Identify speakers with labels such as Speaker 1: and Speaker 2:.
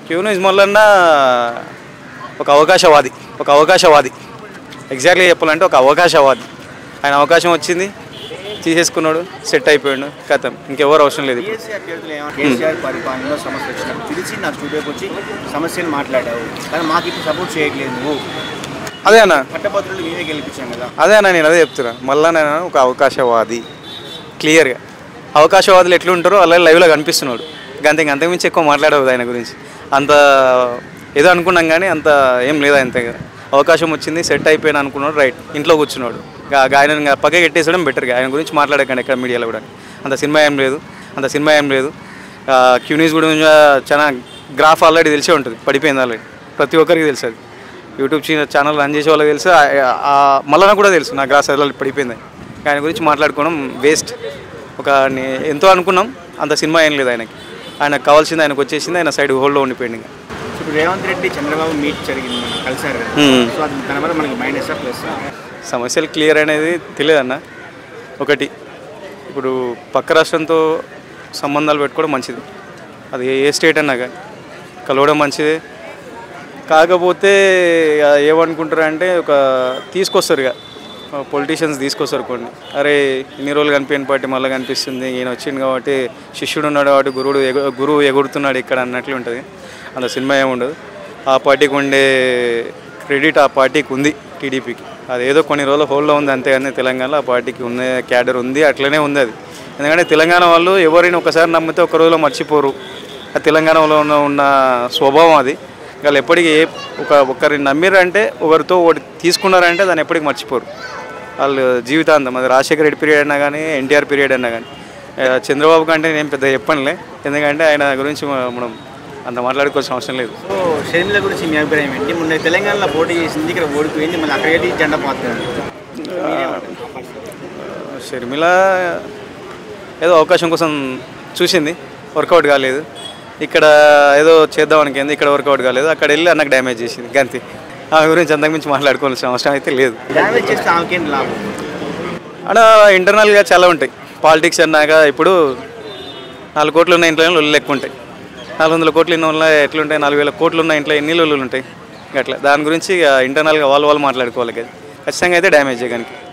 Speaker 1: క్యూనిజ్ మల్లన్న ఒక అవకాశవాది ఎగ్జాక్ట్లీ చెప్పాలంటే ఒక అవకాశవాది. ఆయన అవకాశం వచ్చింది, తీసేసుకున్నాడు, సెట్ అయిపోయాడు, కథం, ఇంకెవరు అవసరం లేదు.
Speaker 2: కేసీఆర్ పరిపాలనలో సమస్య వచ్చినప్పుడు పిలిచి నా స్టూడియోకి వచ్చి సమస్యలు మాట్లాడావు, కానీ మాకు ఇప్పుడు సపోర్ట్ చేయట్లేదు నువ్వు.
Speaker 1: అదే అన్న,
Speaker 2: పట్టభద్రులు నేనే గెలిపించాను కదా.
Speaker 1: అదే అన్న, నేను అదే చెప్తున్నా. మళ్ళీ నేను ఒక అవకాశవాది, క్లియర్గా అవకాశవాదులు ఎట్లా ఉంటారో అలా లైవ్లో కనిపిస్తున్నాడు. అంతకుమించి ఎక్కువ మాట్లాడవద్దు ఆయన గురించి. అంత ఏదో అనుకున్నాం కానీ అంత ఏం లేదు. అంతే కదా, అవకాశం వచ్చింది, సెట్ అయిపోయాను అనుకున్నాడు, రైట్, ఇంట్లో కూర్చున్నాడు. ఆయన పక్కకి పెట్టేసడం బెటర్గా. ఆయన గురించి మాట్లాడకండి ఎక్కడ మీడియాలో కూడా. అంత సినిమా ఏం లేదు. క్యూనిస్ కూడా చాలా గ్రాఫ్ ఆల్రెడీ తెలిసే ఉంటుంది, పడిపోయింది ఆల్రెడీ, ప్రతి ఒక్కరికి తెలుసు. అది యూట్యూబ్ ఛానల్ రన్ చేసే వాళ్ళకి తెలుసు, మళ్ళీ కూడా తెలుసు నా గ్రాఫ్ ఆల్రెడీ పడిపోయింది. ఆయన గురించి మాట్లాడుకోవడం వేస్ట్. ఎంతో అనుకున్నాం, అంత సినిమా ఏం లేదు ఆయనకి. ఆయనకు కావాల్సింది ఆయనకు వచ్చేసింది, ఆయన సైడ్ హోల్డ్లో ఉండిపోయింది. ఇంకా
Speaker 2: ఇప్పుడు రేవంత్ రెడ్డి చంద్రబాబు మీట్ జరిగింది, కలిసారు కదా, సో అది దానివల్ల మనకి మైనస్ ప్లస్
Speaker 1: సమస్యలు క్లియర్ అనేది తెలియదన్న. ఒకటి, ఇప్పుడు పక్క రాష్ట్రంతో సంబంధాలు పెట్టుకోవడం మంచిది, అది ఏ స్టేట్ అన్నా కానీ కలవడం మంచిదే. కాకపోతే ఏమనుకుంటారు అంటే తీసుకొస్తారు ఇక పొలిటీషియన్స్ తీసుకొస్తారు కొన్ని. అరే ఇన్ని రోజులు కనిపించిన పార్టీ మళ్ళీ కనిపిస్తుంది, ఈయన వచ్చింది కాబట్టి శిష్యుడు ఉన్నాడు కాబట్టి గురువు ఎగురుతున్నాడు ఇక్కడ అన్నట్లు ఉంటుంది. అంత సినిమా ఏముండదు. ఆ పార్టీకి ఉండే క్రెడిట్ ఆ పార్టీకి ఉంది, టీడీపీకి. అదేదో కొన్ని రోజులు హోల్డ్లో ఉంది అంతేగాని తెలంగాణలో ఆ పార్టీకి ఉన్న క్యాడర్ ఉంది, అట్లనే ఉంది అది. ఎందుకంటే తెలంగాణ వాళ్ళు ఎవరైనా ఒకసారి నమ్మితే ఒక రోజులో మర్చిపోరు. ఆ తెలంగాణలో ఉన్న స్వభావం అది. వాళ్ళు ఎప్పటికీ ఒకరిని నమ్మిరంటే, ఒకరితో ఒకటి తీసుకున్నారంటే దాన్ని ఎప్పటికీ మర్చిపోరు వాళ్ళు జీవితాంతం. అది రాజశేఖర రెడ్డి పీరియడ్ అయినా కానీ, ఎన్టీఆర్ పీరియడ్ అయినా కానీ. చంద్రబాబు కంటే నేను పెద్ద చెప్పనులే, ఎందుకంటే ఆయన గురించి మనం అంత మాట్లాడుకోవాల్సిన అవసరం లేదు.
Speaker 2: సో షర్మిల గురించి మీ అభిప్రాయం ఏంటి? మొన్న తెలంగాణలో పోటీ చేసింది, ఇక్కడ ఓడిపోయింది, మళ్ళీ అక్కడ జెండా పాత్ర.
Speaker 1: షర్మిల ఏదో అవకాశం కోసం చూసింది, వర్కౌట్ కాలేదు. ఇక్కడ ఏదో చేద్దాం అనుకుంది, ఇక్కడ వర్కౌట్ కాలేదు. అక్కడ వెళ్ళి అన్నకు డ్యామేజ్ చేసింది, గంతి. ఆమె గురించి అంతకుమించి మాట్లాడుకోవాల్సిన అవసరం అయితే లేదు.
Speaker 2: డ్యామేజ్ చేస్తే ఆమెకేం లాభం?
Speaker 1: అక్కడ ఇంటర్నల్గా చాలా ఉంటాయి. పాలిటిక్స్ అన్నాక ఇప్పుడు 4 కోట్లు ఉన్న ఇంట్లో లొల్లు ఎక్కువ ఉంటాయి, 400 కోట్లు ఉన్న వాళ్ళు ఎట్లుంటాయి, 4,000 కోట్లు ఉన్న ఇంట్లో ఎన్ని లొల్లులు ఉంటాయి. అట్లా దాని గురించి ఇంటర్నల్గా వాళ్ళు మాట్లాడుకోవాలి. ఖచ్చితంగా అయితే డ్యామేజ్ చేయడానికి